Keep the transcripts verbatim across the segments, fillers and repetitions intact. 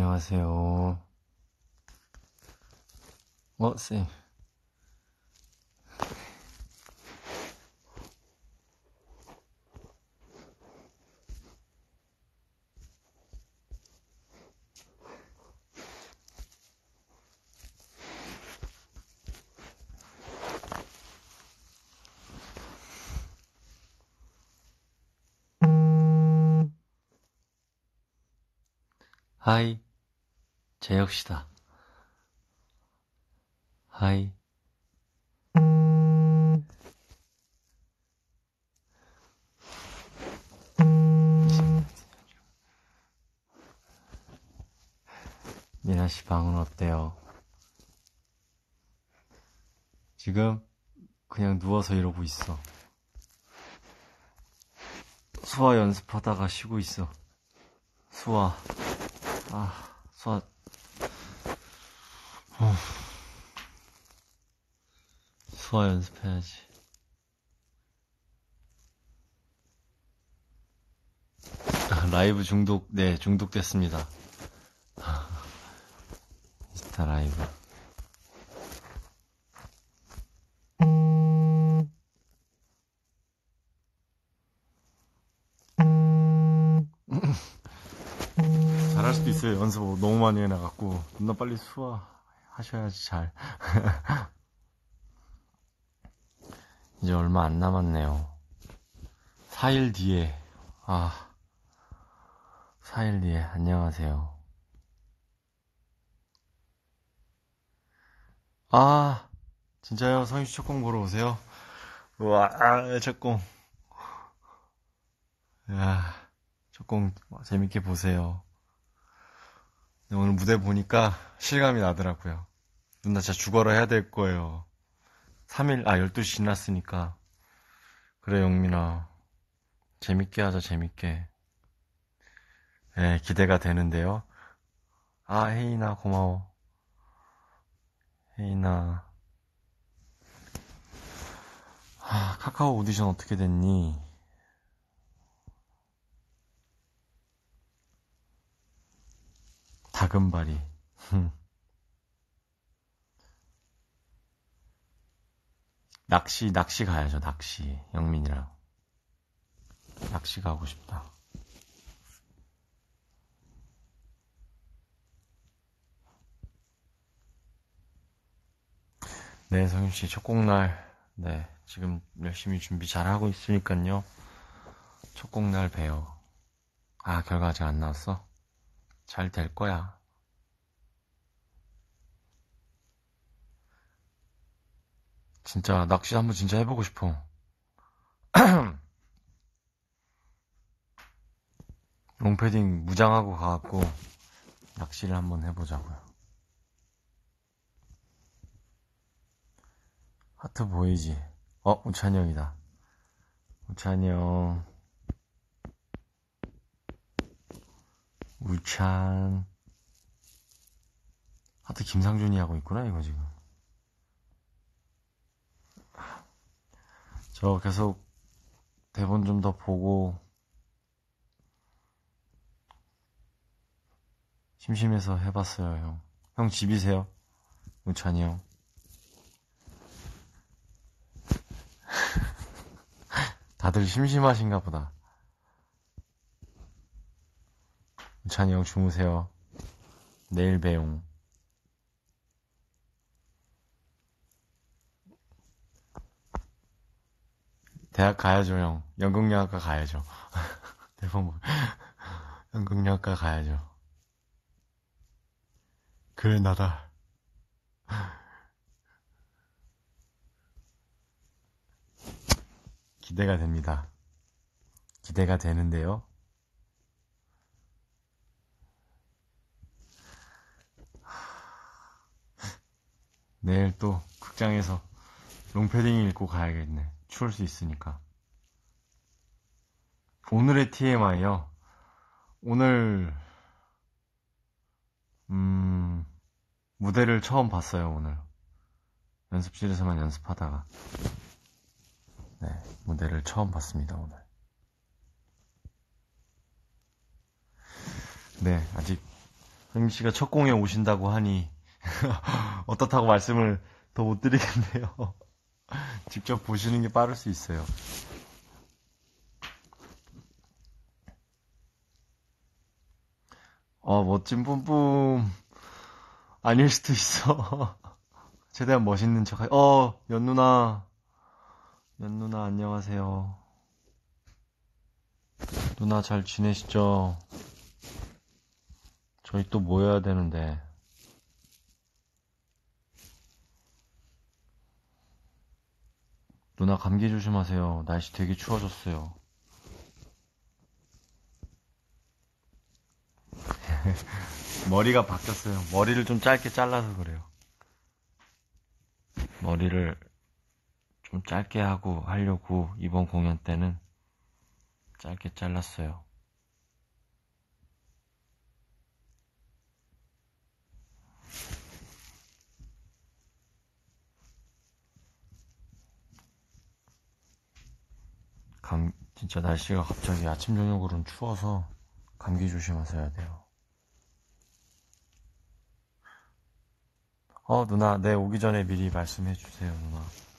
안녕하세요. 어, 쌤. 하이, 재혁씨다. 하이. 미나씨 방은 어때요? 지금 그냥 누워서 이러고 있어. 수화 연습하다가 쉬고 있어. 수화. 아, 수화. 어. 수화 연습해야지. 아, 라이브 중독, 네, 중독됐습니다. 인스타 라이브. 잘할 수도 있어요. 연습 너무 많이 해놔갖고. 누나 빨리 수화 하셔야지 잘. 이제 얼마 안 남았네요. 사 일 뒤에. 아, 사 일 뒤에. 안녕하세요. 아, 진짜요? 성희씨 첫공 보러 오세요? 우와, 아, 첫공. 야, 첫공 재밌게 보세요. 네, 오늘 무대 보니까 실감이 나더라고요. 누나 진짜 죽어라 해야 될 거예요. 삼 일, 아, 열두 시 지났으니까. 그래, 영민아. 재밌게 하자, 재밌게. 네, 기대가 되는데요. 아, 혜인아, 고마워. 혜인아. 아, 카카오 오디션 어떻게 됐니? 다금바리. 낚시, 낚시 가야죠, 낚시. 영민이랑. 낚시 가고 싶다. 네, 성윤씨, 첫 곡날. 네, 지금 열심히 준비 잘 하고 있으니까요. 첫 곡날 봬요. 아, 결과 아직 안 나왔어? 잘 될 거야. 진짜, 낚시 한번 진짜 해보고 싶어. 롱패딩 무장하고 가갖고, 낚시를 한번 해보자고요. 하트 보이지? 어, 우찬이 형이다. 우찬이 형. 우찬. 하트 김상준이 하고 있구나, 이거 지금. 저 계속 대본 좀 더 보고, 심심해서 해봤어요, 형. 형 집이세요? 우찬이 형. 다들 심심하신가 보다. 우찬이 형 주무세요. 내일 봬용. 대학 가야죠, 형. 연극영화과 가야죠. 대본 뭐. 연극영화과 가야죠. 그래, 나다. 기대가 됩니다. 기대가 되는데요. 내일 또 극장에서 롱패딩 입고 가야겠네. 추울 수 있으니까. 오늘의 티엠아이요. 오늘 음 무대를 처음 봤어요. 오늘 연습실에서만 연습하다가 네 무대를 처음 봤습니다. 오늘. 네 아직 엠씨가 첫 공에 오신다고 하니 어떻다고 말씀을 더 못 드리겠네요. 직접 보시는 게 빠를 수 있어요. 어, 멋진 뿜뿜 아닐 수도 있어. 최대한 멋있는 척. 하... 어, 연 누나, 연 누나 안녕하세요. 누나 잘 지내시죠? 저희 또 모여야 되는데. 누나 감기 조심하세요. 날씨 되게 추워졌어요. 머리가 바뀌었어요. 머리를 좀 짧게 잘라서 그래요. 머리를 좀 짧게 하고 하려고 이번 공연 때는 짧게 잘랐어요. 감, 진짜 날씨가 갑자기 아침 저녁으로는 추워서 감기 조심하셔야 돼요. 어, 누나, 네, 오기 전에 미리 말씀해 주세요, 누나.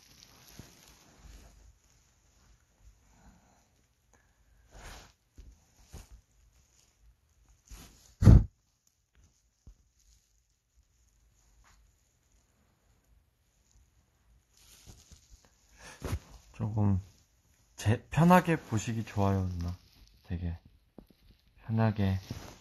조금, 제, 편하게 보시기 좋아요, 누나. 되게, 편하게.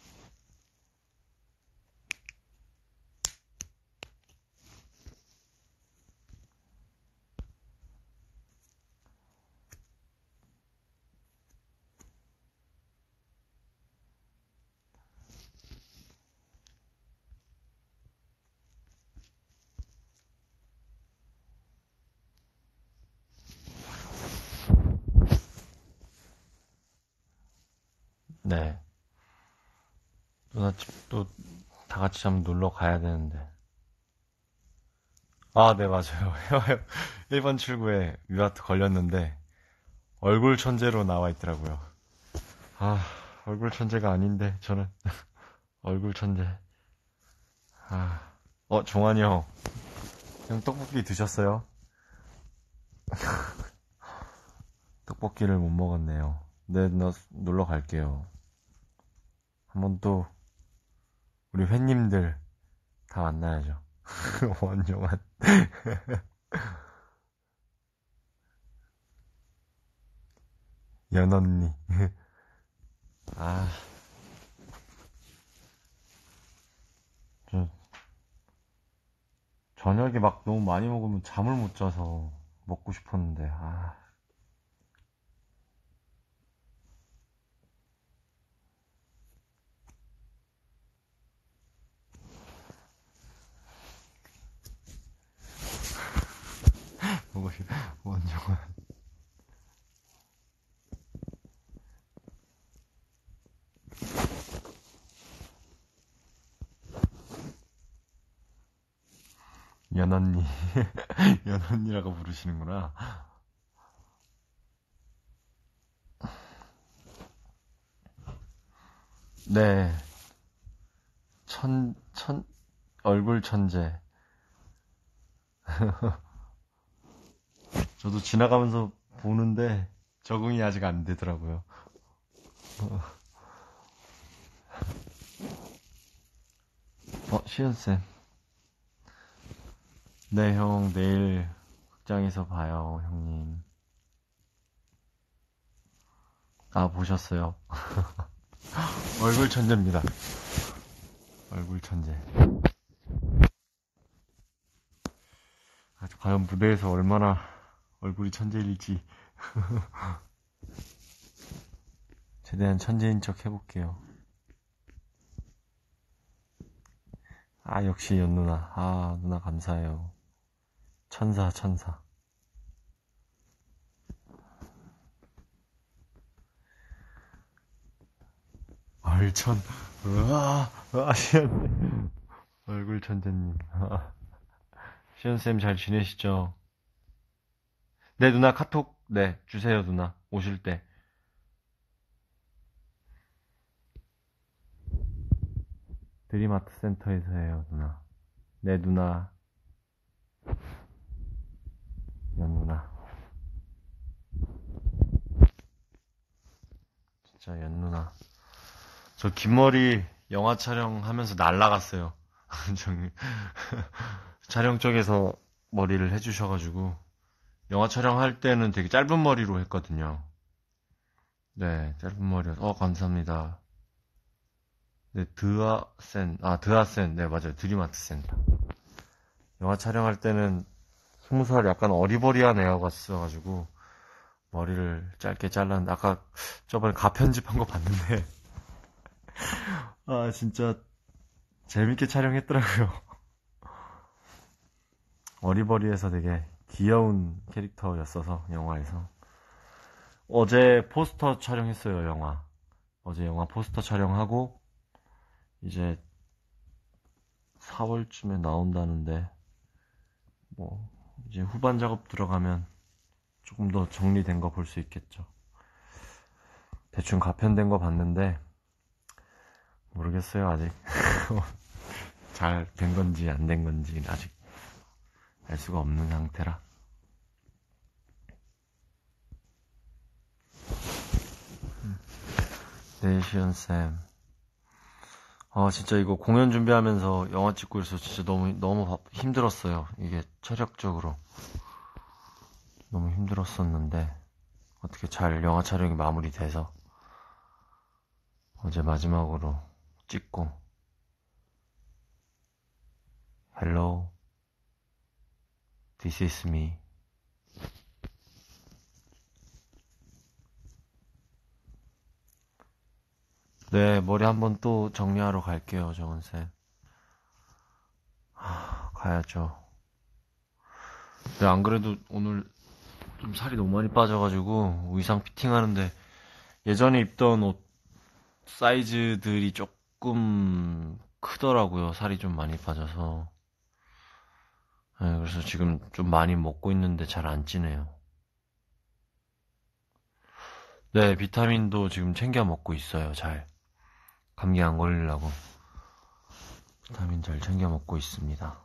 네. 누나 집도 다 같이 한번 놀러 가야 되는데. 아, 네, 맞아요. 일 번 출구에 뮤아트 걸렸는데, 얼굴 천재로 나와 있더라고요. 아, 얼굴 천재가 아닌데, 저는. 얼굴 천재. 아, 어, 종환이 형. 형 떡볶이 드셨어요? 떡볶이를 못 먹었네요. 네, 나 놀러 갈게요. 한번 또, 우리 회님들 다 만나야죠. 원종환. 연언니. 아, 저, 저녁에 막 너무 많이 먹으면 잠을 못 자서 먹고 싶었는데, 아. 먹고 싶, 원종환. 연언니. 연언니라고 부르시는구나. 네. 천, 천, 얼굴 천재. 저도 지나가면서 보는데 적응이 아직 안 되더라고요. 어, 시은쌤. 네, 형, 내일 극장에서 봐요, 형님. 아, 보셨어요? 얼굴 천재입니다. 얼굴 천재. 아, 과연 무대에서 얼마나 얼굴이 천재일지. 최대한 천재인 척 해볼게요. 아, 역시 연 누나. 아, 누나 감사해요. 천사, 천사. 얼천. 으아, 으아, 시연. 얼굴 천재님. 시연쌤 잘 지내시죠? 네, 누나 카톡, 네, 주세요, 누나. 오실 때. 드림아트 센터에서 해요, 누나. 네, 누나. 연 누나. 진짜 연 누나. 저 긴 머리 영화 촬영하면서 날라갔어요. 저기 촬영 쪽에서 머리를 해주셔가지고 영화 촬영할 때는 되게 짧은 머리로 했거든요. 네, 짧은 머리여서 어 감사합니다. 네, 드아센 아 드아센 네 맞아요. 드림아트 센터. 영화 촬영할 때는 스무 살 약간 어리버리한 애가 왔어가지고 머리를 짧게 잘랐는데 아까 저번에 가편집한 거 봤는데 아 진짜 재밌게 촬영했더라고요. 어리버리해서 되게 귀여운 캐릭터였어서 영화에서 어제 포스터 촬영했어요. 영화 어제 영화 포스터 촬영하고 이제 사월쯤에 나온다는데 뭐 이제 후반 작업 들어가면 조금 더 정리된 거 볼 수 있겠죠. 대충 가편된 거 봤는데 모르겠어요 아직. 잘 된 건지 안 된 건지 아직 알 수가 없는 상태라. 네, 시연쌤. 아, 진짜 이거 공연 준비하면서 영화 찍고 있어서 진짜 너무, 너무 힘들었어요. 이게 체력적으로. 너무 힘들었었는데, 어떻게 잘 영화 촬영이 마무리돼서, 어제 마지막으로 찍고, Hello, this is me. 네, 머리 한번 또 정리하러 갈게요, 정은쌤. 하, 가야죠. 네, 안 그래도 오늘 좀 살이 너무 많이 빠져가지고 의상 피팅하는데 예전에 입던 옷 사이즈들이 조금 크더라고요. 살이 좀 많이 빠져서. 네, 그래서 지금 좀 많이 먹고 있는데 잘 안 찌네요. 네, 비타민도 지금 챙겨 먹고 있어요. 잘. 감기 안 걸리려고. 비타민 잘 챙겨 먹고 있습니다.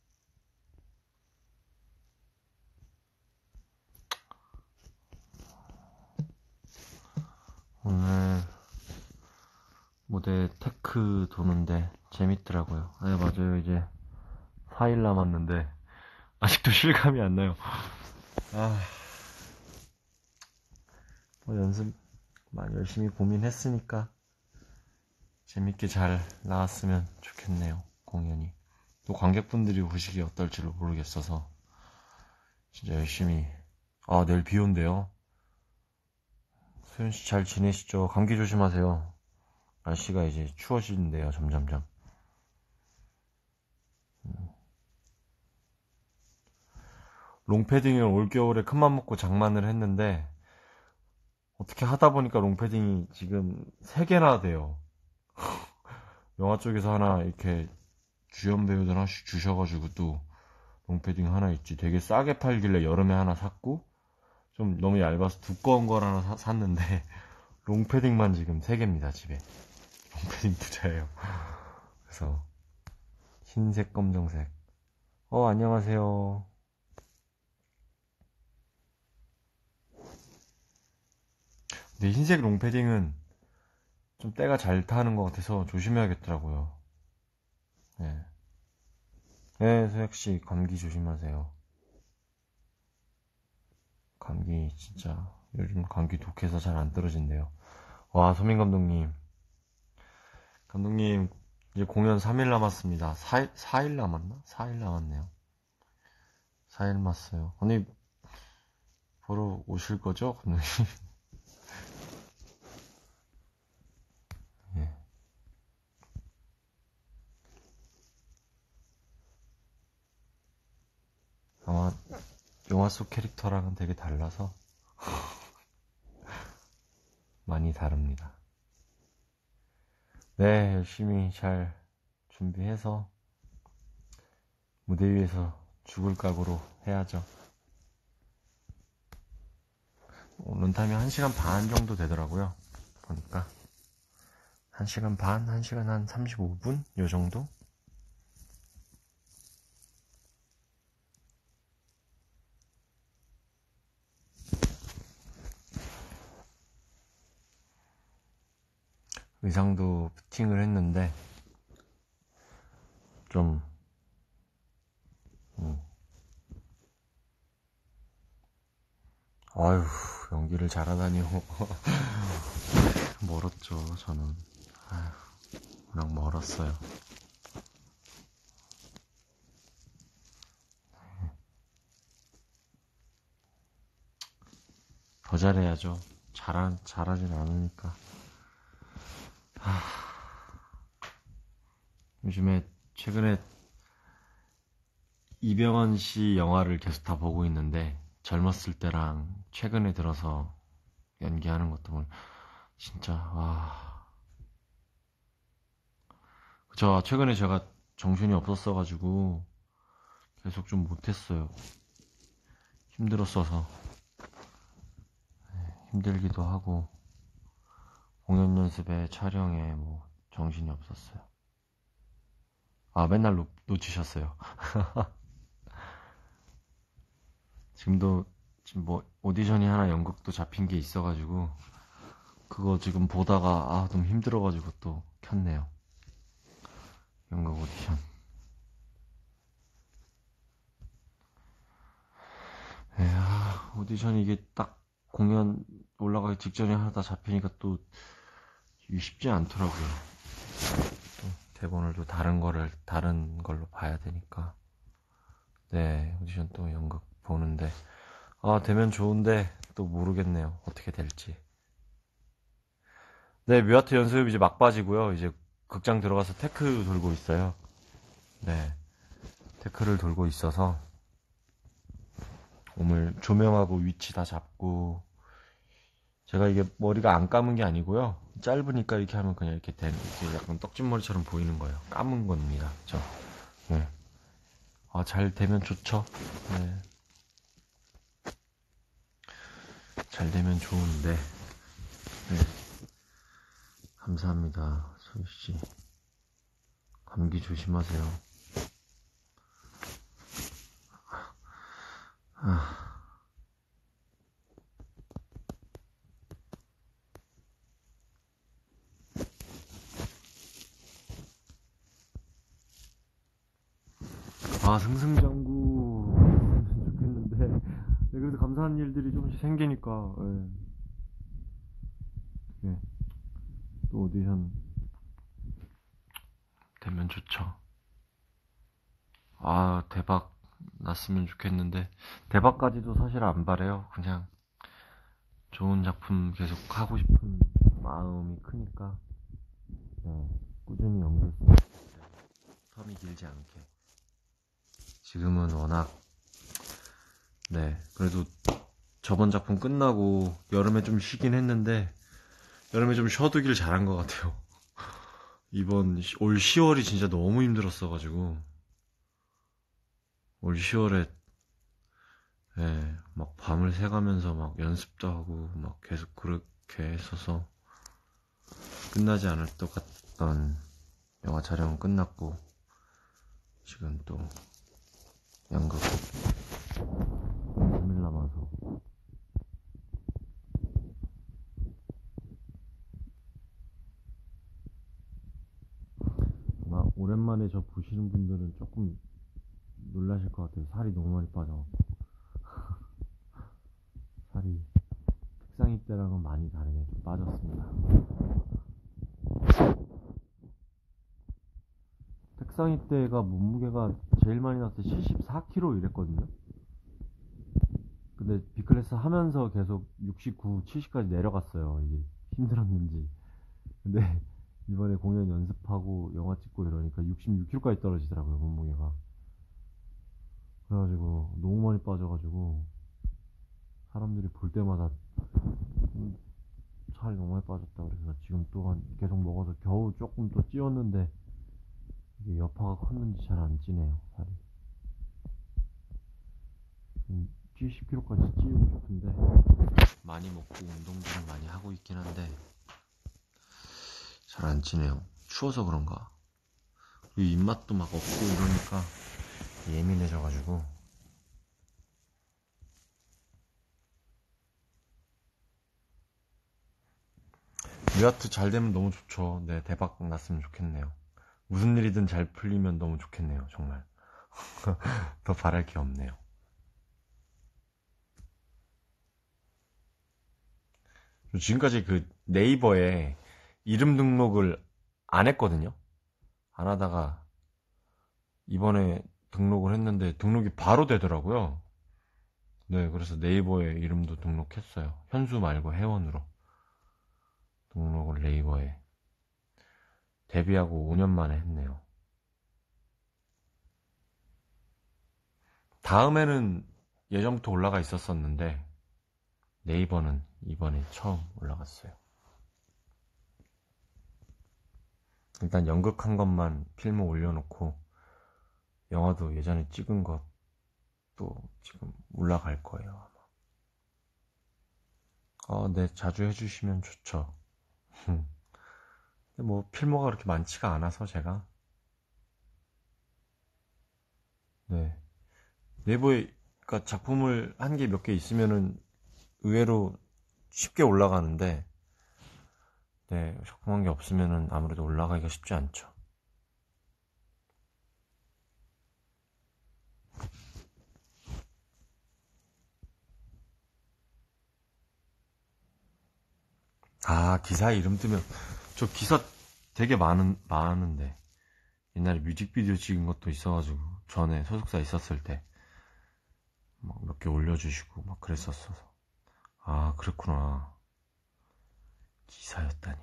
오늘 무대 테크 도는데 재밌더라고요. 네, 맞아요. 이제 사 일 남았는데 아직도 실감이 안 나요. 아, 뭐 연습 많이 열심히 고민했으니까 재밌게 잘 나왔으면 좋겠네요. 공연이. 또 관객분들이 보시기 어떨지를 모르겠어서 진짜 열심히. 아, 내일 비 온대요. 소연씨 잘 지내시죠? 감기 조심하세요. 날씨가 이제 추워지는데요, 점점점. 음. 롱패딩을 올겨울에 큰맘 먹고 장만을 했는데 어떻게 하다 보니까 롱패딩이 지금 세 개나 돼요. 영화 쪽에서 하나 이렇게 주연 배우들 하나씩 주셔가지고 또 롱패딩 하나 있지. 되게 싸게 팔길래 여름에 하나 샀고 좀 너무 얇아서 두꺼운 걸 하나 사, 샀는데 롱패딩만 지금 세 개입니다 집에. 롱패딩 부자예요. 그래서 흰색 검정색. 어 안녕하세요. 근데 흰색 롱패딩은 좀 때가 잘 타는 것 같아서 조심해야겠더라고요. 네. 네, 소혁씨, 감기 조심하세요. 감기, 진짜, 요즘 감기 독해서 잘 안 떨어진대요. 와, 소민 감독님. 감독님, 이제 공연 삼 일 남았습니다. 사 일, 사 일 남았나? 사 일 남았네요. 사 일 남았어요. 아니, 보러 오실 거죠, 감독님? 예. 아마, 영화 속 캐릭터랑은 되게 달라서, 많이 다릅니다. 네, 열심히 잘 준비해서, 무대 위에서 죽을 각오로 해야죠. 런타임이 한 시간 반 정도 되더라고요. 보니까. 한 시간 반, 한 시간 한 삼십오 분? 요 정도? 의상도 피팅을 했는데, 좀, 음. 아유, 연기를 잘하다니요. 멀었죠, 저는. 아휴, 워낙 멀었어요. 더 잘해야죠. 잘하, 잘하진 않으니까. 하, 요즘에, 최근에 이병헌 씨 영화를 계속 다 보고 있는데, 젊었을 때랑 최근에 들어서 연기하는 것도 보면, 진짜, 와. 저, 최근에 제가 정신이 없었어가지고, 계속 좀 못했어요. 힘들었어서. 힘들기도 하고, 공연 연습에 촬영에 뭐, 정신이 없었어요. 아, 맨날 놓, 놓치셨어요. 지금도, 지금 뭐, 오디션이 하나 연극도 잡힌 게 있어가지고, 그거 지금 보다가, 아, 너무 힘들어가지고 또 켰네요. 연극 오디션. 에, 아, 오디션이 이게 딱 공연 올라가기 직전에 하나 잡히니까 또 쉽지 않더라고요. 또 대본을 또 다른 거를, 다른 걸로 봐야 되니까. 네, 오디션 또 연극 보는데, 아, 되면 좋은데, 또 모르겠네요. 어떻게 될지. 네, 뮤아트 연습 이제 막바지고요. 이제 극장 들어가서 테크 돌고 있어요. 네, 테크를 돌고 있어서 오늘 조명하고 위치 다 잡고 제가 이게 머리가 안 감은 게 아니고요. 짧으니까 이렇게 하면 그냥 이렇게 된, 이렇게 약간 떡진머리처럼 보이는 거예요. 감은 겁니다. 저. 네. 아, 잘 되면 좋죠. 네. 잘 되면 좋은데. 네. 감사합니다. 소유씨. 감기 조심하세요. 아. 아, 승승장구 좋겠는데. 네, 그래도 감사한 일들이 조금씩 생기니까, 예. 예. 또 오디션 되면 좋죠. 아, 대박 났으면 좋겠는데, 대박까지도 사실 안 바래요. 그냥 좋은 작품 계속 하고 싶은 마음이 크니까, 네, 꾸준히 연기했으면 좋겠어요. 텀이 길지 않게. 지금은 워낙, 네, 그래도 저번 작품 끝나고 여름에 좀 쉬긴 했는데, 여름에 좀 쉬어두길 잘한 것 같아요. 이번 올 시월이 진짜 너무 힘들었어가지고 올 시월에 예, 막 밤을 새가면서 막 연습도 하고 막 계속 그렇게 했어서 끝나지 않을 것 같던 영화 촬영은 끝났고 지금 또 연극 삼 일 남아서 아마 오랜만에 저 보시는 분들은 조금 놀라실 것 같아요. 살이 너무 많이 빠져갖고 살이 특상이 때랑은 많이 다르게 좀 빠졌습니다. 특상이 때가 몸무게가 제일 많이 나왔을 때 칠십사 킬로그램 이랬거든요. 근데 B클래스 하면서 계속 육십구, 칠십까지 내려갔어요. 이게 힘들었는지. 근데 이번에 공연 연습하고 영화 찍고 이러니까 육십육 킬로그램까지 떨어지더라고요, 몸무게가. 그래가지고 너무 많이 빠져가지고 사람들이 볼 때마다 음, 살이 너무 많이 빠졌다 그래서 지금 또한 계속 먹어서 겨우 조금 또 찌웠는데 이게 여파가 컸는지 잘 안 찌네요, 살이. 음, 칠십 킬로그램까지 찌우고 싶은데 많이 먹고 운동도 좀 많이 하고 있긴 한데 잘 안 찌네요. 추워서 그런가. 그리고 입맛도 막 없고 이러니까 예민해져가지고. 뮤아트 잘 되면 너무 좋죠. 네, 대박 났으면 좋겠네요. 무슨 일이든 잘 풀리면 너무 좋겠네요, 정말. 더 바랄 게 없네요. 지금까지 그 네이버에 이름 등록을 안 했거든요. 안 하다가 이번에 등록을 했는데 등록이 바로 되더라고요. 네, 그래서 네이버에 이름도 등록했어요. 현수 말고 회원으로 등록을 네이버에. 데뷔하고 오 년 만에 했네요. 다음에는 예전부터 올라가 있었었는데 네이버는 이번에 처음 올라갔어요. 일단 연극한 것만 필모 올려놓고 영화도 예전에 찍은 것도 지금 올라갈 거예요, 아마. 어, 네, 자주 해주시면 좋죠. 근데 뭐 필모가 그렇게 많지가 않아서 제가. 네, 네이버에 그러니까 작품을 한 개 몇 개 있으면은 의외로 쉽게 올라가는데, 네, 작품 한 게 없으면은 아무래도 올라가기가 쉽지 않죠. 아, 기사에 이름 뜨면 저 기사 되게 많은 많은데 옛날에 뮤직비디오 찍은 것도 있어가지고 전에 소속사 있었을 때 막 몇 개 올려주시고 막 그랬었어서. 아, 그랬구나. 기사였다니.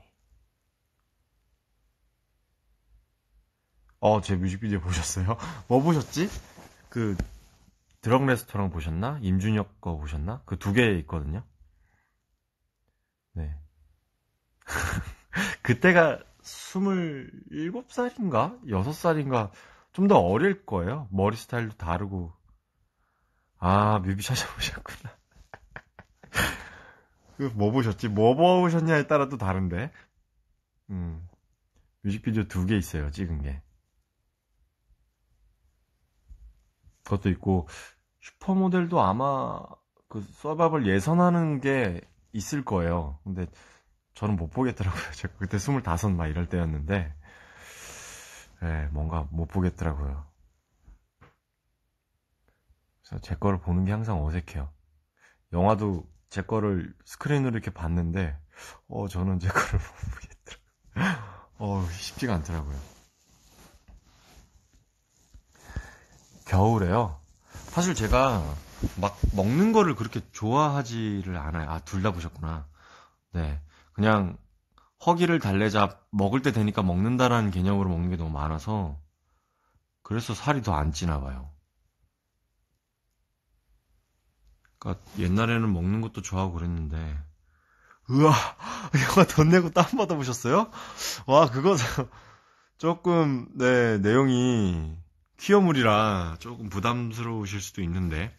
어, 제 뮤직비디오 보셨어요? 뭐 보셨지? 그 드럭 레스토랑 보셨나? 임준혁 거 보셨나? 그 두 개 있거든요. 네. 그때가 스물일곱 살인가? 여섯 살인가? 좀 더 어릴 거예요. 머리 스타일도 다르고. 아, 뮤비 찾아보셨구나. 그 뭐 보셨지? 뭐 보셨냐에 따라 또 다른데. 음, 뮤직비디오 두 개 있어요, 찍은 게. 그것도 있고, 슈퍼모델도 아마 그 서바이벌 예선하는 게 있을 거예요. 근데 저는 못 보겠더라고요. 제가 그때 스물다섯 막 이럴 때였는데, 네, 뭔가 못 보겠더라고요. 그래서 제 거를 보는 게 항상 어색해요. 영화도 제 거를 스크린으로 이렇게 봤는데, 어, 저는 제 거를 못 보겠더라고요. 어, 쉽지가 않더라고요. 겨울에요? 사실 제가 막 먹는 거를 그렇게 좋아하지를 않아요. 아, 둘 다 보셨구나. 네. 그냥 허기를 달래자 먹을 때 되니까 먹는다라는 개념으로 먹는 게 너무 많아서 그래서 살이 더 안 찌나 봐요. 그러니까 옛날에는 먹는 것도 좋아하고 그랬는데 우와, 영화 돈 내고 다운 받아보셨어요? 와, 그거 조금 네 내용이 퀴어물이라 조금 부담스러우실 수도 있는데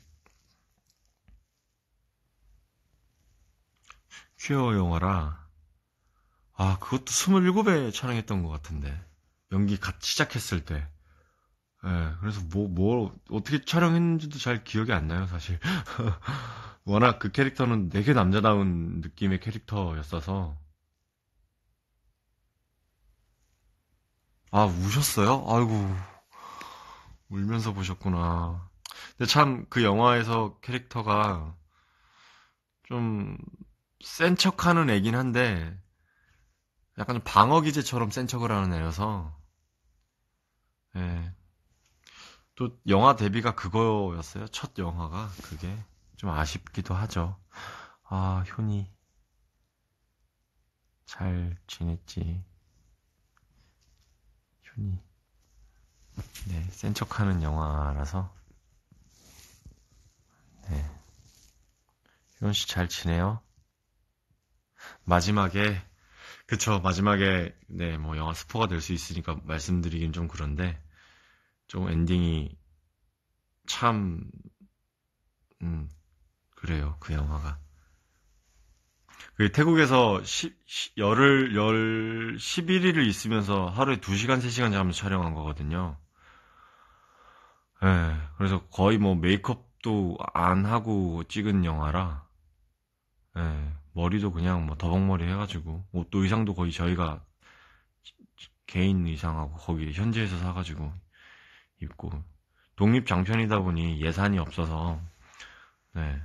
퀴어 영화라. 아, 그것도 스물일곱에 촬영했던 것 같은데. 연기 갓 시작했을 때. 예, 그래서 뭐, 뭐, 어떻게 촬영했는지도 잘 기억이 안 나요, 사실. 워낙 그 캐릭터는 되게 남자다운 느낌의 캐릭터였어서. 아, 우셨어요? 아이고, 울면서 보셨구나. 근데 참, 그 영화에서 캐릭터가 좀 센 척하는 애긴 한데, 약간 좀 방어 기제처럼 센 척을 하는 애여서, 예, 또 영화 데뷔가 그거였어요. 첫 영화가 그게 좀 아쉽기도 하죠. 아, 효니 잘 지냈지? 효니. 네, 센 척하는 영화라서. 네. 효원 씨 잘 지내요? 마지막에 그쵸, 마지막에 네, 뭐 영화 스포가 될 수 있으니까 말씀드리긴 좀 그런데 좀 엔딩이 참 음, 그래요. 그 영화가. 그 태국에서 십, 열흘, 열, 십일 일을 있으면서 하루에 두 시간, 세 시간 자면서 촬영한 거거든요. 예, 그래서 거의 뭐 메이크업도 안 하고 찍은 영화라, 예, 머리도 그냥 뭐 더벅머리 해가지고, 옷도 의상도 거의 저희가 개인 의상하고 거기 현지에서 사가지고 입고, 독립 장편이다 보니 예산이 없어서, 네.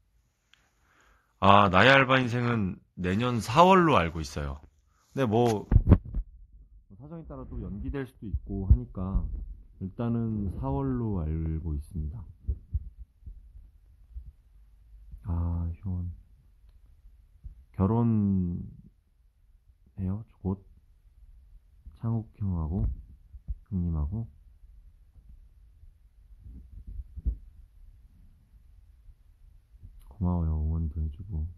아, 나의 알바 인생은 내년 사월로 알고 있어요. 근데 뭐, 사정에 따라 또 연기될 수도 있고 하니까, 일단은 사월로 알고 있습니다. 아, 형. 결혼해요, 곧. 창욱 형하고, 형님하고. 고마워요, 응원도 해주고.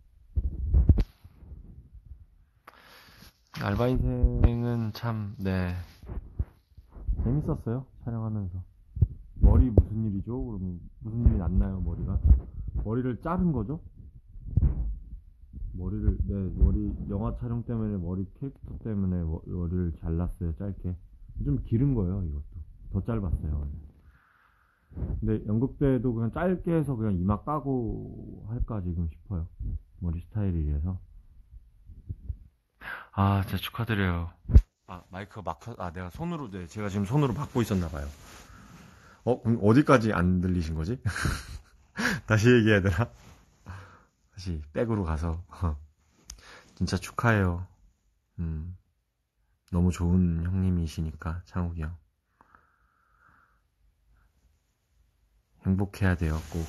알바 인생은 참, 네. 재밌었어요, 촬영하면서. 머리 무슨 일이죠? 그러면 무슨 일이 났나요, 머리가? 머리를 자른 거죠? 머리를, 네, 머리, 영화 촬영 때문에 머리 캐릭터 때문에 머- 머리를 잘랐어요, 짧게. 좀 기른 거예요, 이것도. 더 짧았어요, 원래. 근데 연극 때도 그냥 짧게 해서 그냥 이마 까고 할까 지금 싶어요. 머리 스타일에 의해서. 아, 진짜 축하드려요. 아, 마이크가 막, 켜- 아, 내가 손으로, 네, 제가 지금 손으로 받고 있었나봐요. 어, 그럼 어디까지 안 들리신 거지? 다시 얘기해야 되나? 다시 백으로 가서. 진짜 축하해요. 음, 너무 좋은 형님이시니까, 창욱이 형. 행복해야 돼요, 꼭.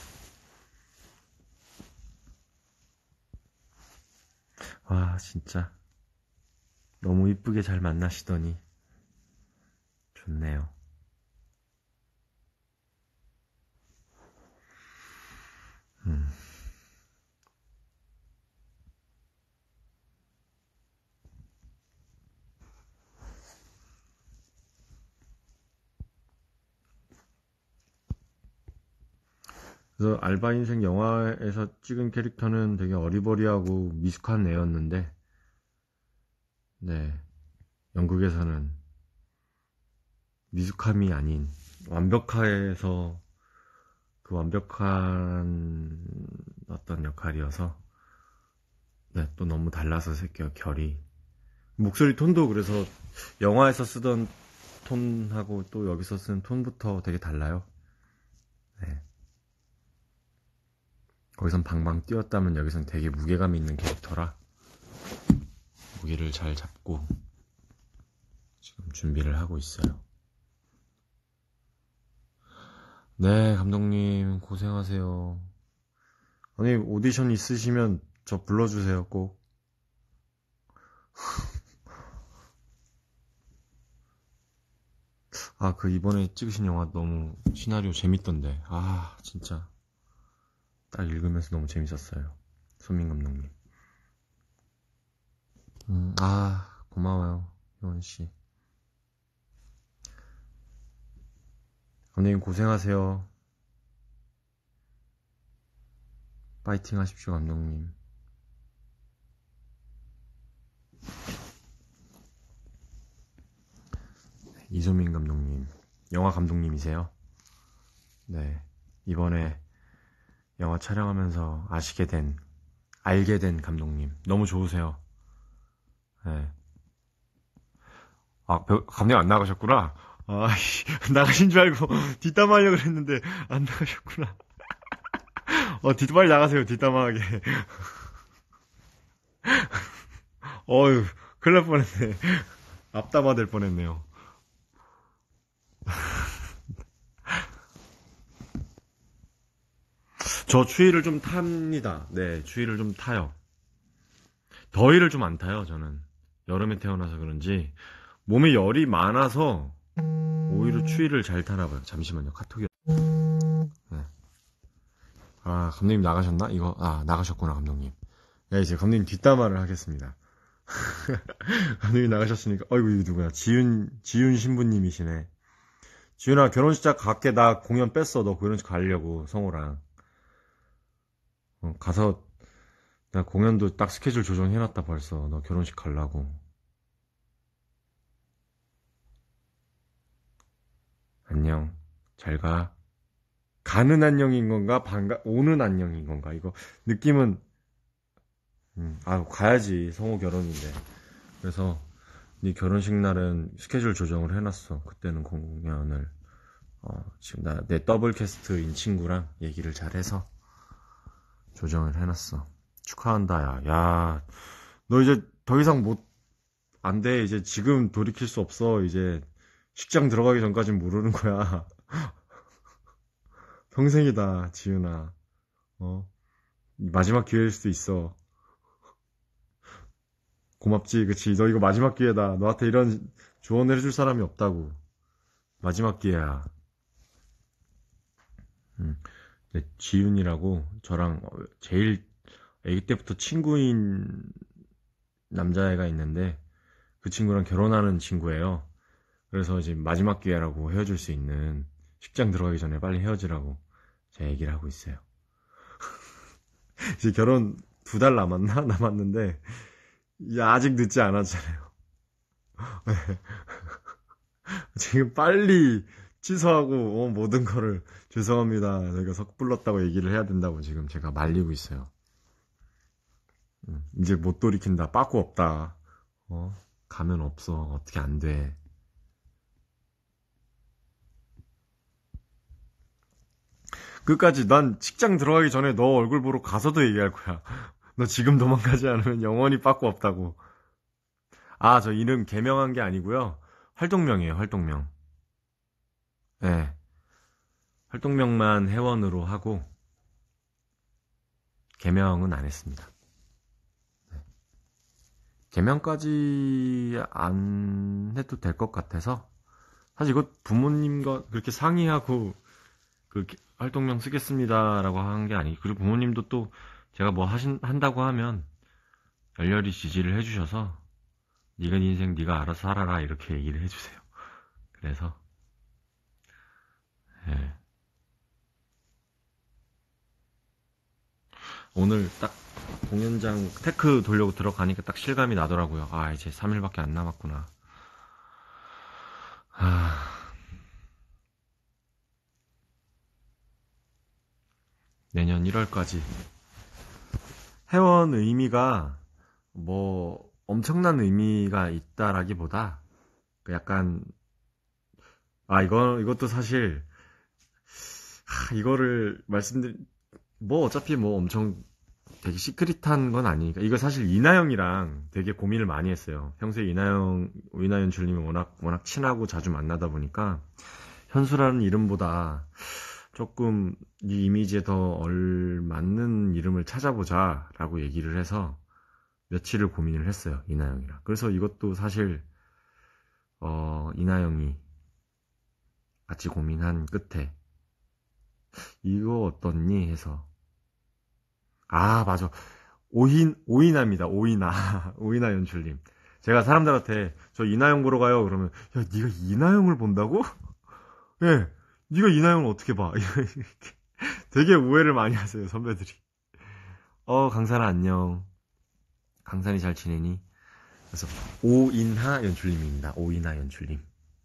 와, 진짜. 너무 이쁘게 잘 만나시더니, 좋네요. 음. 그래서 알바 인생 영화에서 찍은 캐릭터는 되게 어리버리하고 미숙한 애였는데, 네, 연극에서는 미숙함이 아닌 완벽해서 그 완벽한 어떤 역할이어서, 네, 또 너무 달라서 새겨 결이. 목소리 톤도 그래서 영화에서 쓰던 톤하고 또 여기서 쓴 톤부터 되게 달라요. 네. 거기선 방방 뛰었다면 여기선 되게 무게감 있는 캐릭터라 무게를 잘 잡고 지금 준비를 하고 있어요. 네, 감독님 고생하세요. 아니, 오디션 있으시면 저 불러주세요, 꼭. 아, 그 이번에 찍으신 영화 너무 시나리오 재밌던데. 아, 진짜 딱 읽으면서 너무 재밌었어요. 손민 감독님. 음, 아, 고마워요, 효원 씨. 감독님 고생하세요. 파이팅 하십시오, 감독님. 이소민 감독님, 영화 감독님이세요? 네. 이번에 영화 촬영하면서 아시게 된, 알게 된 감독님. 너무 좋으세요. 네. 아, 배- 감독님 안 나가셨구나. 아, 나가신 줄 알고 뒷담화하려고 그랬는데 안 나가셨구나. 어, 뒷담화 나가세요, 뒷담화하게. 어휴, 큰일 날 뻔했네. 앞담화 될 뻔했네요. 저 추위를 좀 탑니다. 네, 추위를 좀 타요. 더위를 좀 안 타요, 저는. 여름에 태어나서 그런지 몸에 열이 많아서 오히려 추위를 잘 타나 봐요. 잠시만요, 카톡이. 네. 아, 감독님 나가셨나? 이거, 아, 나가셨구나, 감독님. 네, 이제 감독님 뒷담화를 하겠습니다. 감독님 나가셨으니까, 어이구, 이거 누구야? 지윤, 지윤 신부님이시네. 지윤아, 결혼식 갈게. 나 공연 뺐어. 너 결혼식 가려고, 성호랑. 어, 가서 나 공연도 딱 스케줄 조정해놨다 벌써. 너 결혼식 가려고. 안녕. 잘 가. 가는 안녕인 건가? 반가, 오는 안녕인 건가? 이거 느낌은, 음, 아, 가야지. 성우 결혼인데. 그래서 네 결혼식 날은 스케줄 조정을 해놨어. 그때는 공연을. 어, 지금 나, 내 더블 캐스트인 친구랑 얘기를 잘 해서 조정을 해놨어. 축하한다, 야. 야, 너 이제 더 이상 못, 안 돼. 이제 지금 돌이킬 수 없어. 이제 식장 들어가기 전까진 모르는 거야. 평생이다, 지윤아. 어, 마지막 기회일 수도 있어. 고맙지, 그치? 너 이거 마지막 기회다. 너한테 이런 조언을 해줄 사람이 없다고. 마지막 기회야. 음. 네, 지윤이라고 저랑 제일 아기 때부터 친구인 남자애가 있는데 그 친구랑 결혼하는 친구예요. 그래서 이제 마지막 기회라고 헤어질 수 있는 식장 들어가기 전에 빨리 헤어지라고 제가 얘기를 하고 있어요. 이제 결혼 두 달 남았나? 남았는데 야, 아직 늦지 않았잖아요. 지금 빨리 취소하고 어, 모든 거를 죄송합니다. 저희가 섣불렀다고 얘기를 해야 된다고 지금 제가 말리고 있어요. 음, 이제 못 돌이킨다. 빠꾸 없다. 어? 가면 없어. 어떻게 안 돼. 끝까지 난 직장 들어가기 전에 너 얼굴 보러 가서도 얘기할 거야. 너 지금 도망가지 않으면 영원히 빠꾸 없다고. 아, 저 이름 개명한 게 아니고요. 활동명이에요, 활동명. 네. 활동명만 회원으로 하고 개명은 안 했습니다. 네. 개명까지 안 해도 될 것 같아서 사실 이거 부모님과 그렇게 상의하고 그 활동명 쓰겠습니다라고 한 게 아니고 그리고 부모님도 또 제가 뭐 하신 한다고 하면 열렬히 지지를 해주셔서 네가 네 인생 네가 알아서 살아라 이렇게 얘기를 해주세요. 그래서 예. 오늘 딱 공연장 테크 돌려고 들어가니까 딱 실감이 나더라고요. 아 이제 삼 일밖에 안 남았구나. 아, 내년 일월까지 회원 의미가 뭐 엄청난 의미가 있다라기보다 그 약간 아 이거 이것도 사실 하, 이거를 말씀드리 뭐 어차피 뭐 엄청 되게 시크릿한 건 아니니까 이거 사실 이나영이랑 되게 고민을 많이 했어요. 평소에 이나영 이나연 줄님이 워낙 워낙 친하고 자주 만나다 보니까 현수라는 이름보다 조금 이 이미지에 더 얼맞는 이름을 찾아보자라고 얘기를 해서 며칠을 고민을 했어요. 이나영이랑. 그래서 이것도 사실 어, 이나영이 같이 고민한 끝에 이거 어떻니 해서 아 맞아 오인 오이나입니다. 오이나 오이나 연출님. 제가 사람들한테 저 이나영 보러 가요 그러면 야 네가 이나영을 본다고? 예, 네가 이나영을 어떻게 봐? 되게 오해를 많이 하세요 선배들이. 어 강산아 안녕. 강산이 잘 지내니? 그래서 오인하 연출님입니다. 오인하 연출님.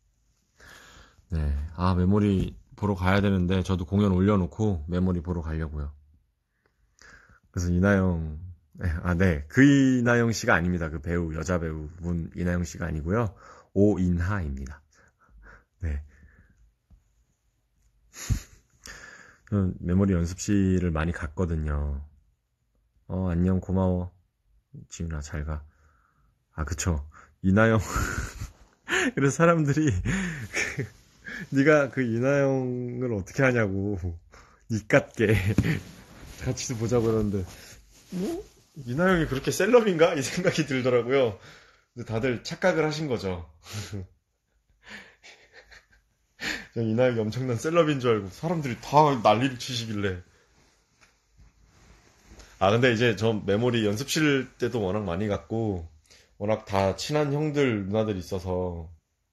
네, 아 메모리 보러 가야 되는데 저도 공연 올려놓고 메모리 보러 가려고요. 그래서 이나영, 아, 네. 그 이나영 씨가 아닙니다. 그 배우, 여자 배우 분 이나영 씨가 아니고요. 오인하입니다. 네. 저는 메모리 연습실을 많이 갔거든요. 어, 안녕, 고마워. 지훈아, 잘 가. 아, 그쵸. 이나영. 그래서 사람들이, 그, 네가 그 이나영을 어떻게 하냐고. 니같게. 같이도 보자고 그러는데, 뭐? 이나영이 그렇게 셀럽인가? 이 생각이 들더라고요. 근데 다들 착각을 하신 거죠. 그냥 이나영이 엄청난 셀럽인 줄 알고 사람들이 다 난리를 치시길래. 아, 근데 이제 저 메모리 연습실 때도 워낙 많이 갔고, 워낙 다 친한 형들, 누나들 있어서,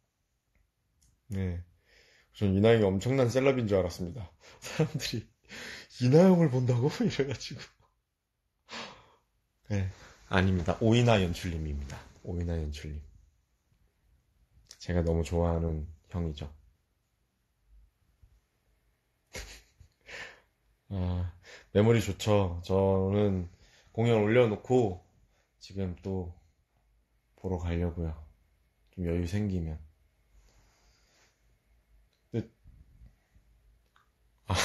네. 전 이나영이 엄청난 셀럽인 줄 알았습니다. 사람들이, 이나영을 본다고? 이래가지고. 네. 아닙니다. 오이나 연출님입니다. 오이나 연출님. 제가 너무 좋아하는 형이죠. 아, 메모리 좋죠. 저는 공연 올려놓고 지금 또 보러 가려고요. 좀 여유 생기면. 근데, 아,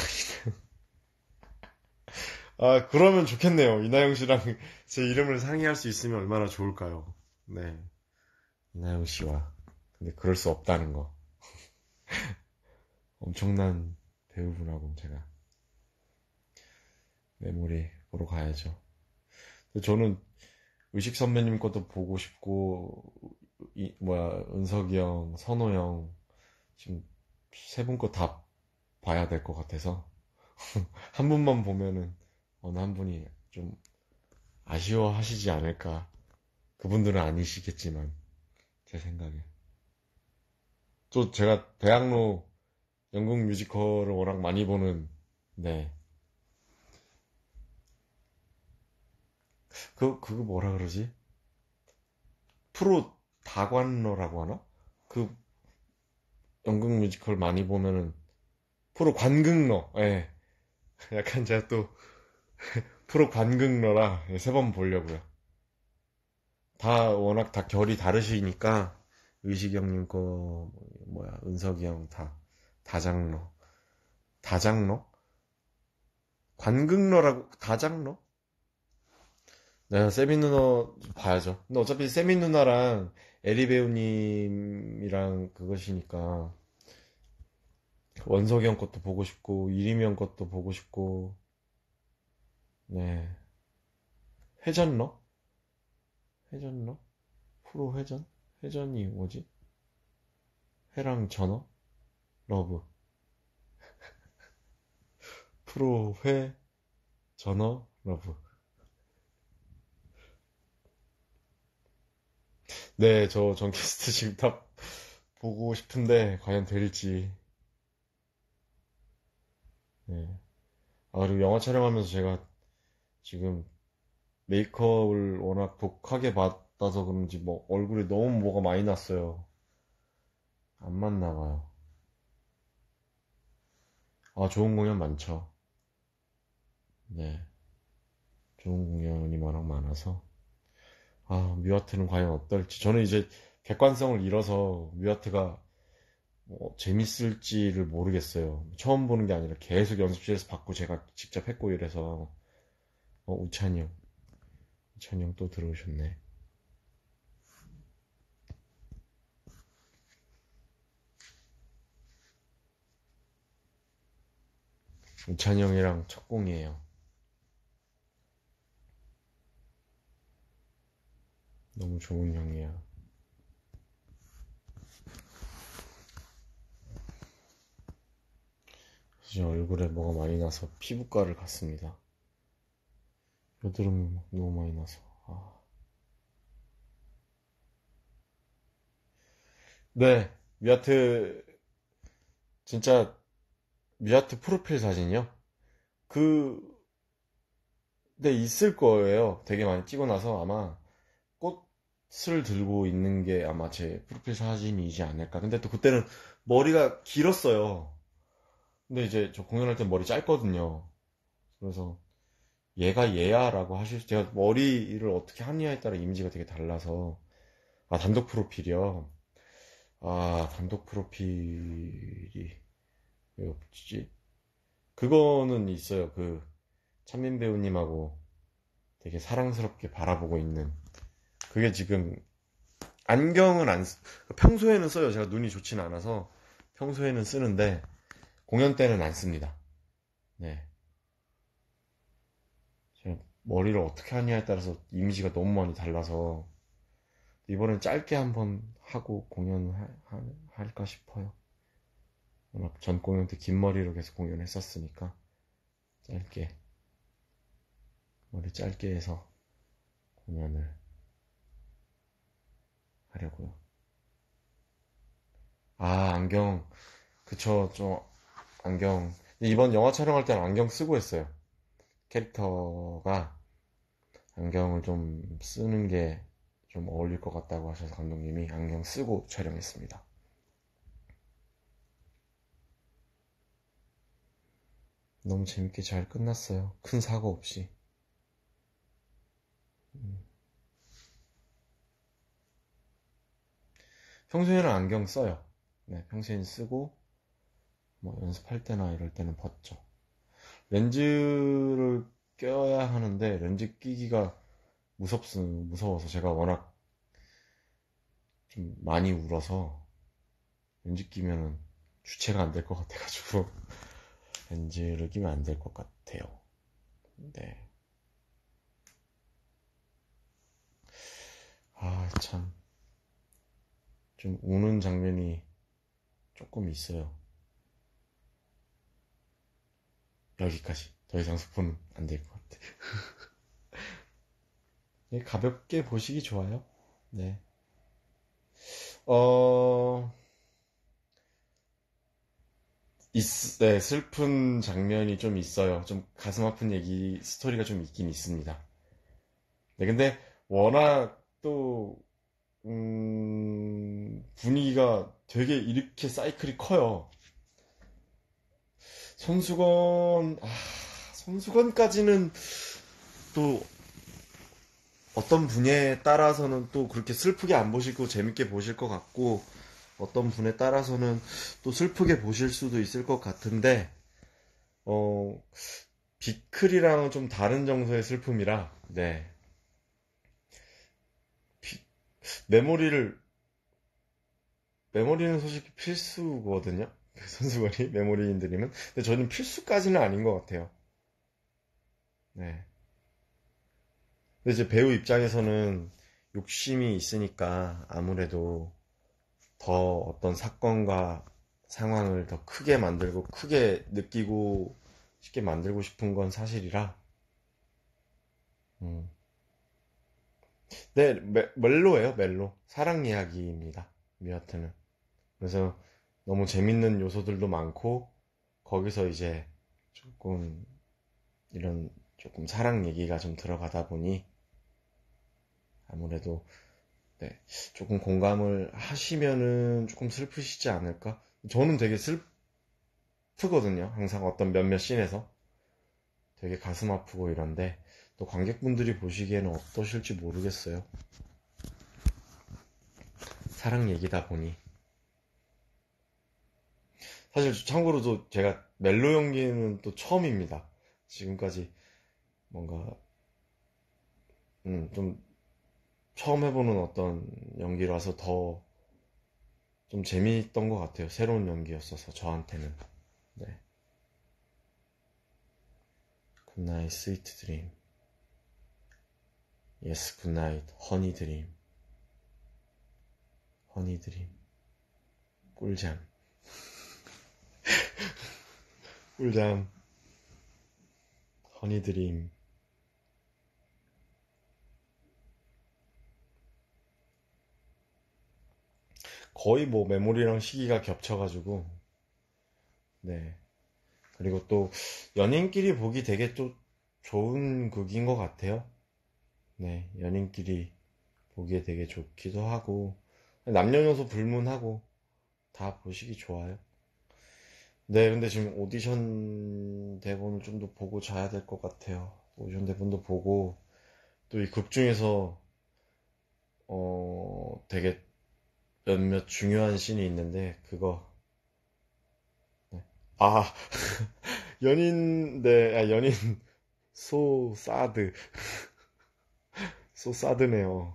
아, 그러면 좋겠네요. 이나영 씨랑 제 이름을 상의할 수 있으면 얼마나 좋을까요? 네. 이나영 씨와. 근데 그럴 수 없다는 거. 엄청난 배우분하고 제가 메모리 보러 가야죠. 근데 저는 의식 선배님 것도 보고 싶고, 이, 뭐야, 은석이 형, 선호 형, 지금 세 분 거 다 봐야 될 것 같아서. 한 분만 보면은 어느 한 분이 좀 아쉬워하시지 않을까. 그분들은 아니시겠지만, 제 생각에. 또 제가 대학로 연극 뮤지컬을 워낙 많이 보는, 네. 그, 그거 뭐라 그러지? 프로 다관러라고 하나? 그 연극 뮤지컬 많이 보면은 프로 관극러, 예. 약간 제가 또 프로 관극러라 세 번 보려고요. 다 워낙 다 결이 다르시니까 의식이 형님 거 뭐야 은석이 형 다 다장러 다장러 관극러라고 다장러? 네, 세미 누나 봐야죠. 근데 어차피 세미 누나랑 에리 배우님이랑 그것이니까 원석이 형 것도 보고 싶고 이림이 형 것도 보고 싶고 네 회전러? 회전러? 프로 회전? 회전이 뭐지? 회랑 전어? 러브 프로 회 전어 러브 네, 저 전캐스트 지금 다 보고 싶은데 과연 될지. 네. 아, 그리고 영화 촬영하면서 제가 지금 메이크업을 워낙 독하게 받아서 그런지 뭐 얼굴에 너무 뭐가 많이 났어요. 안 맞나 봐요. 아, 좋은 공연 많죠. 네. 좋은 공연이 워낙 많아서. 아, 뮤아트는 과연 어떨지. 저는 이제 객관성을 잃어서 뮤아트가 뭐 재밌을지를 모르겠어요. 처음 보는 게 아니라 계속 연습실에서 받고 제가 직접 했고 이래서. 어, 우찬이 형. 우찬이 형 또 들어오셨네. 우찬이 형이랑 첫 공이에요. 너무 좋은 형이야. 진짜 얼굴에 뭐가 많이 나서 피부과를 갔습니다. 여드름이 막 너무 많이 나서. 아. 네, 미아트 진짜 미아트 프로필 사진이요? 그, 네, 있을 거예요. 되게 많이 찍어 놔서 아마 꽃을 들고 있는 게 아마 제 프로필 사진이지 않을까. 근데 또 그때는 머리가 길었어요. 근데 이제 저 공연할 때 머리 짧거든요. 그래서 얘가 얘야라고 하실 수, 제가 머리를 어떻게 하느냐에 따라 이미지가 되게 달라서. 아, 단독 프로필이요? 아, 단독 프로필이 왜 없지? 그거는 있어요. 그, 찬민 배우님하고 되게 사랑스럽게 바라보고 있는. 그게 지금, 안경은 안, 쓰, 평소에는 써요. 제가 눈이 좋진 않아서 평소에는 쓰는데, 공연 때는 안 씁니다. 네. 제가 머리를 어떻게 하냐에 따라서 이미지가 너무 많이 달라서, 이번엔 짧게 한번 하고 공연을 하- 하- 할까 싶어요. 워낙 전 공연 때 긴 머리로 계속 공연했었으니까, 짧게, 머리 짧게 해서 공연을 하려고요. 아, 안경. 그쵸, 좀, 안경. 이번 영화 촬영할 때는 안경 쓰고 했어요. 캐릭터가 안경을 좀 쓰는 게 좀 어울릴 것 같다고 하셔서 감독님이 안경 쓰고 촬영했습니다. 너무 재밌게 잘 끝났어요. 큰 사고 없이. 음. 평소에는 안경 써요. 네, 평소에는 쓰고 뭐 연습할 때나 이럴 때는 벗죠. 렌즈를 껴야 하는데 렌즈 끼기가 무섭, 무서워서 제가 워낙 좀 많이 울어서 렌즈 끼면은 주체가 안 될 것 같아가지고 렌즈를 끼면 안 될 것 같아요. 네. 아, 참. 좀 우는 장면이 조금 있어요. 여기까지. 더 이상 스포는 안 될 것 같아. 네, 가볍게 보시기 좋아요. 네. 어, 있, 네, 슬픈 장면이 좀 있어요. 좀 가슴 아픈 얘기, 스토리가 좀 있긴 있습니다. 네, 근데 워낙 또, 음, 분위기가 되게 이렇게 사이클이 커요. 손수건, 아, 손수건까지는 또 어떤 분야에 따라서는 또 그렇게 슬프게 안 보시고 재밌게 보실 것 같고, 어떤 분에 따라서는 또 슬프게 보실 수도 있을 것 같은데, 어, 비클이랑은 좀 다른 정서의 슬픔이라, 네. 비- 메모리를, 메모리는 솔직히 필수거든요. 손수건이, 메모리인들이면. 근데 저는 필수까지는 아닌 것 같아요. 네. 근데 이제 배우 입장에서는 욕심이 있으니까 아무래도 더 어떤 사건과 상황을 더 크게 만들고 크게 느끼고 쉽게 만들고 싶은 건 사실이라. 음. 네, 멜, 멜로예요, 멜로. 사랑 이야기입니다. 미아트는. 그래서 너무 재밌는 요소들도 많고 거기서 이제 조금 이런 조금 사랑 얘기가 좀 들어가다 보니 아무래도 네, 조금 공감을 하시면은 조금 슬프시지 않을까? 저는 되게 슬프거든요. 항상 어떤 몇몇 씬에서 되게 가슴 아프고 이런데 또 관객분들이 보시기에는 어떠실지 모르겠어요. 사랑 얘기다 보니 사실 참고로도 제가 멜로 연기는 또 처음입니다. 지금까지 뭔가 음, 좀 처음 해보는 어떤 연기라서 더 좀 재미있던 것 같아요. 새로운 연기였어서 저한테는. 네. 굿나잇 스위트 드림. 예스 굿나잇 허니 드림. 허니 드림. 꿀잠. 꿀잠. 허니 드림. 거의 뭐 메모리랑 시기가 겹쳐가지고 네. 그리고 또 연인끼리 보기 되게 또 좋은 극인 것 같아요. 네. 연인끼리 보기에 되게 좋기도 하고 남녀노소 불문하고 다 보시기 좋아요. 네, 근데 지금 오디션 대본을 좀 더 보고 자야 될 것 같아요. 오디션 대본도 보고 또 이 극 중에서 어 되게 몇몇 중요한 씬이 있는데 그거 네. 아 연인 네 아, 연인 소 사드 소 사드네요.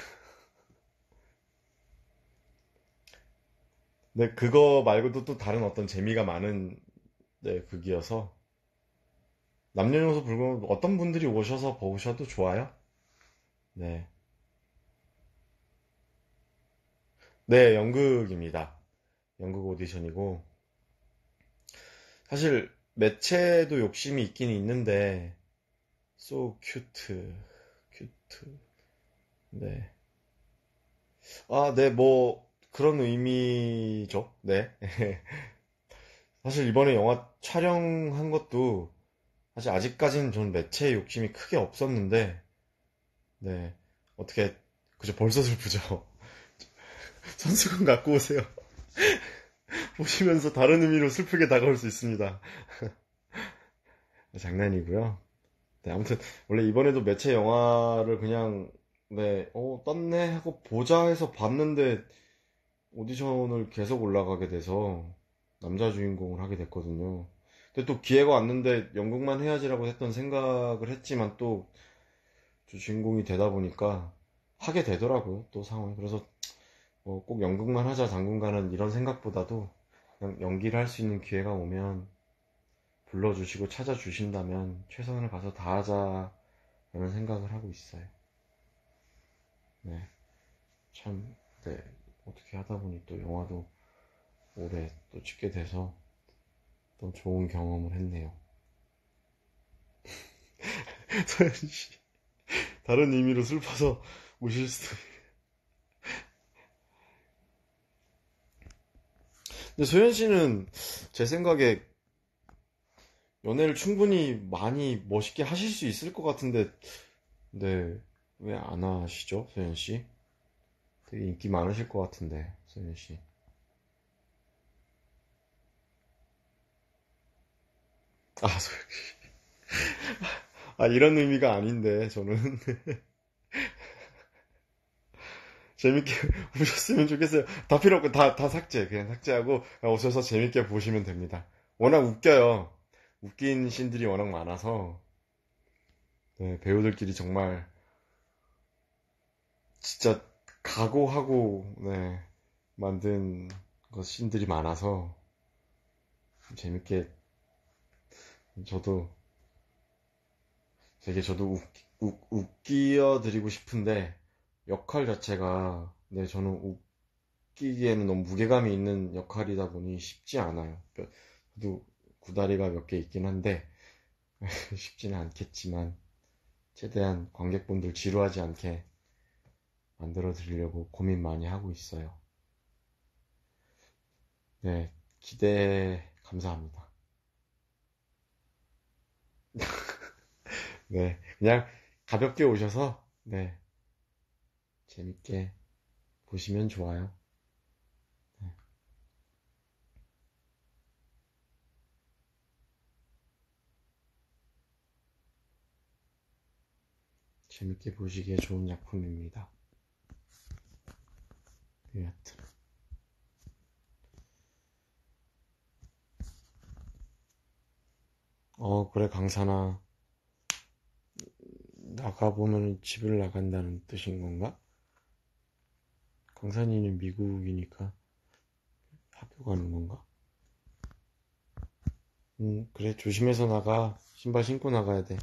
네 그거 말고도 또 다른 어떤 재미가 많은 네 극이어서 남녀노소 불문 어떤 분들이 오셔서 보셔도 좋아요. 네. 네, 연극입니다. 연극 오디션이고 사실 매체도 욕심이 있긴 있는데 so cute, cute. 네. 아, 네, 뭐 그런 의미죠. 네. 사실 이번에 영화 촬영한 것도 사실 아직까지는 전 매체에 욕심이 크게 없었는데 네. 어떻게, 그죠, 벌써 슬프죠? 선수건 갖고 오세요. 보시면서 다른 의미로 슬프게 다가올 수 있습니다. 장난이고요. 네, 아무튼 원래 이번에도 매체 영화를 그냥 네, 어, 떴네 하고 보자 해서 봤는데 오디션을 계속 올라가게 돼서 남자 주인공을 하게 됐거든요. 근데 또 기회가 왔는데 연극만 해야지라고 했던 생각을 했지만 또 주인공이 되다 보니까 하게 되더라고요. 또 상황이. 그래서 뭐 꼭 연극만 하자 당분간은 이런 생각보다도 그냥 연기를 할 수 있는 기회가 오면 불러주시고 찾아주신다면 최선을 가서 다하자라는 생각을 하고 있어요. 네, 참, 네, 어떻게 하다 보니 또 영화도 올해 또 찍게 돼서 또 좋은 경험을 했네요. 서현씨, 다른 의미로 슬퍼서 우실 수도. 근데 소연씨는 제 생각에 연애를 충분히 많이 멋있게 하실 수 있을 것 같은데, 네, 왜 안 하시죠, 소연씨? 되게 인기 많으실 것 같은데, 소연씨. 아, 소연씨. 아, 이런 의미가 아닌데, 저는. 재밌게 보셨으면 좋겠어요. 다 필요 없고, 다, 다 삭제. 그냥 삭제하고, 오셔서 재밌게 보시면 됩니다. 워낙 웃겨요. 웃긴 씬들이 워낙 많아서, 네, 배우들끼리 정말, 진짜, 각오하고, 네, 만든 그 씬들이 많아서, 재밌게, 저도, 되게 저도 웃, 웃, 웃기어 드리고 싶은데, 역할 자체가, 네, 저는 웃기기에는 너무 무게감이 있는 역할이다 보니 쉽지 않아요. 저도 구다리가 몇 개 있긴 한데, 쉽지는 않겠지만, 최대한 관객분들 지루하지 않게 만들어 드리려고 고민 많이 하고 있어요. 네, 기대 감사합니다. 네, 그냥 가볍게 오셔서, 네, 재밌게 보시면 좋아요. 네, 재밌게 보시기에 좋은 작품입니다. 네, 여하튼. 어, 그래, 강산아. 나가보면 집을 나간다는 뜻인 건가? 강산이는 미국이니까 학교 가는 건가? 음, 그래, 조심해서 나가. 신발 신고 나가야 돼.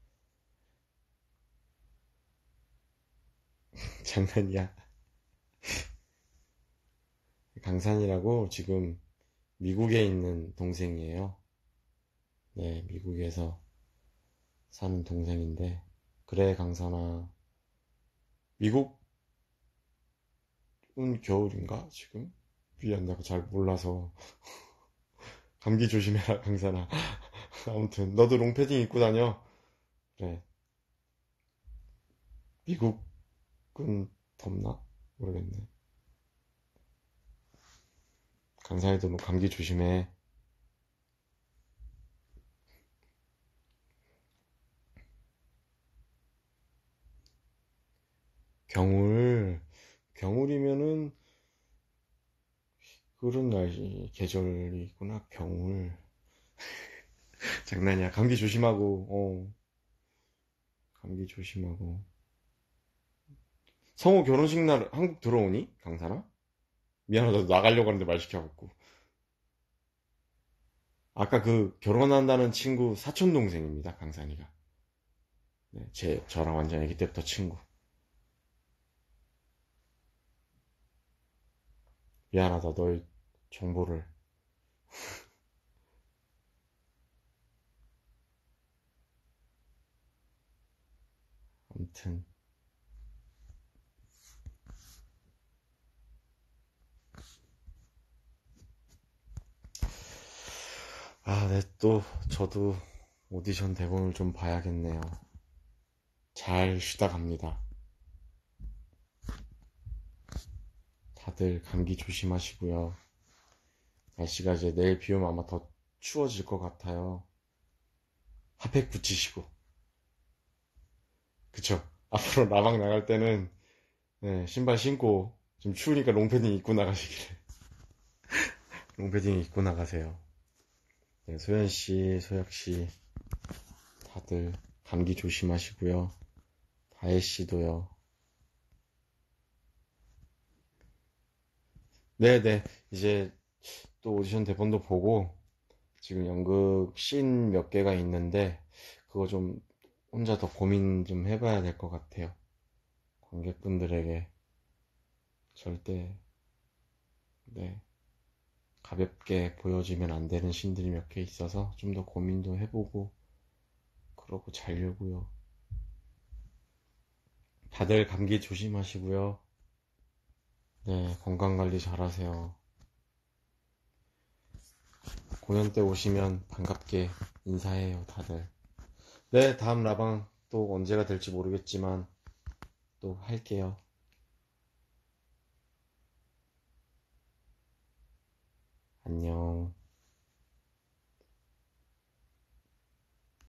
장난이야. 강산이라고 지금 미국에 있는 동생이에요. 네, 미국에서 사는 동생인데, 그래, 강산아. 미국은 겨울인가, 지금? 미안, 내가 잘 몰라서. 감기 조심해라, 강산아. 아무튼, 너도 롱패딩 입고 다녀. 그래, 미국은 덥나? 모르겠네. 강산이도 뭐 감기 조심해. 겨울, 겨울이면은, 그런 날씨, 계절이구나, 겨울. 장난이야. 감기 조심하고, 어, 감기 조심하고. 성우 결혼식 날 한국 들어오니? 강산아? 미안하다. 나가려고 하는데 말 시켜갖고. 아까 그 결혼한다는 친구 사촌 동생입니다. 강산이가. 네, 제 저랑 완전 아기 때부터 친구. 미안하다. 너의 정보를. 아무튼 아, 네, 또 저도 오디션 대본을 좀 봐야겠네요. 잘 쉬다 갑니다. 다들 감기 조심하시고요. 날씨가 이제 내일 비 오면 아마 더 추워질 것 같아요. 핫팩 붙이시고. 그쵸? 앞으로 나방 나갈 때는 네, 신발 신고 좀 추우니까 롱패딩 입고 나가시길. 롱패딩 입고 나가세요. 네, 소연씨, 소혁씨 다들 감기 조심하시고요. 다혜씨도요. 네네, 이제 또 오디션 대본도 보고 지금 연극 씬 몇 개가 있는데 그거 좀 혼자 더 고민 좀 해봐야 될 것 같아요. 관객분들에게 절대 네, 가볍게 보여지면 안 되는 씬들이 몇 개 있어서 좀 더 고민도 해보고 그러고 자려고요. 다들 감기 조심하시고요. 네, 건강관리 잘하세요. 공연 때 오시면 반갑게 인사해요, 다들. 네, 다음 라방 또 언제가 될지 모르겠지만 또 할게요. 안녕.